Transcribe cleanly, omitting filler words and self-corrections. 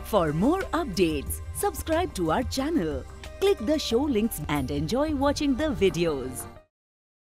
For more updates, subscribe to our channel, click the show links and enjoy watching the videos.